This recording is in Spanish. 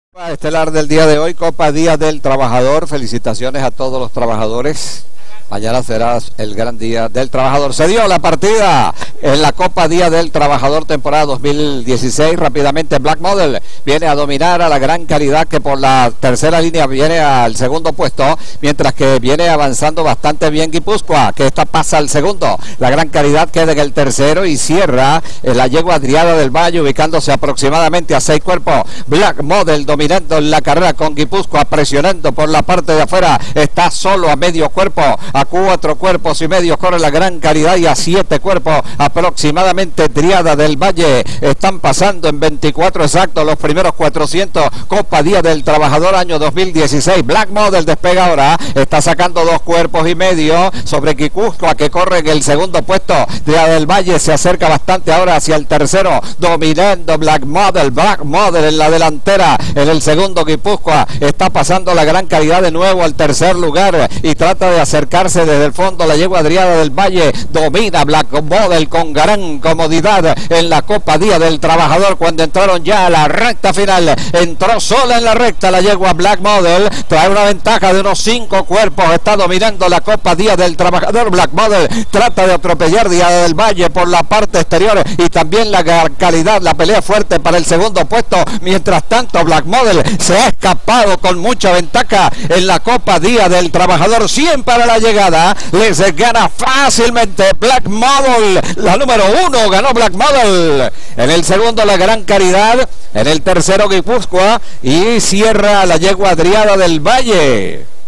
Estelar del día de hoy, Copa Día del Trabajador. Felicitaciones a todos los trabajadores. Mañana será el gran día del trabajador. Se dio la partida en la Copa Día del Trabajador temporada 2016. Rápidamente Black Model viene a dominar a la Gran Caridad, que por la tercera línea viene al segundo puesto, mientras que viene avanzando bastante bien Guipúzcoa, que esta pasa al segundo. La Gran Caridad queda en el tercero y cierra la yegua Adriada del Valle, ubicándose aproximadamente a 6 cuerpos. Black Model dominando en la carrera con Guipúzcoa, presionando por la parte de afuera. Está solo a medio cuerpo. A 4 cuerpos y medio corre la Gran Caridad y a 7 cuerpos aproximadamente Triada del Valle. Están pasando en 24 exactos los primeros 400. Copa Día del Trabajador año 2016. Black Model despega ahora, está sacando 2 cuerpos y medio sobre Guipúzcoa, que corre en el segundo puesto. Triada del Valle se acerca bastante ahora hacia el tercero, dominando Black Model en la delantera. En el segundo Guipúzcoa está pasando la Gran Caridad de nuevo al tercer lugar y trata de acercarse desde el fondo la yegua Adriada del Valle. Domina Black Model con gran comodidad en la Copa Día del Trabajador cuando entraron ya a la recta final. Entró sola en la recta la yegua Black Model, trae una ventaja de unos 5 cuerpos, está dominando la Copa Día del Trabajador. Black Model trata de atropellar Adriada del Valle por la parte exterior y también la calidad, la pelea fuerte para el segundo puesto. Mientras tanto Black Model se ha escapado con mucha ventaja en la Copa Día del Trabajador. 100 para la llegada, les gana fácilmente Black Model, la número 1 ganó Black Model. En el segundo la Gran Caridad, en el tercero Guipúzcoa y cierra la yegua Adriada del Valle.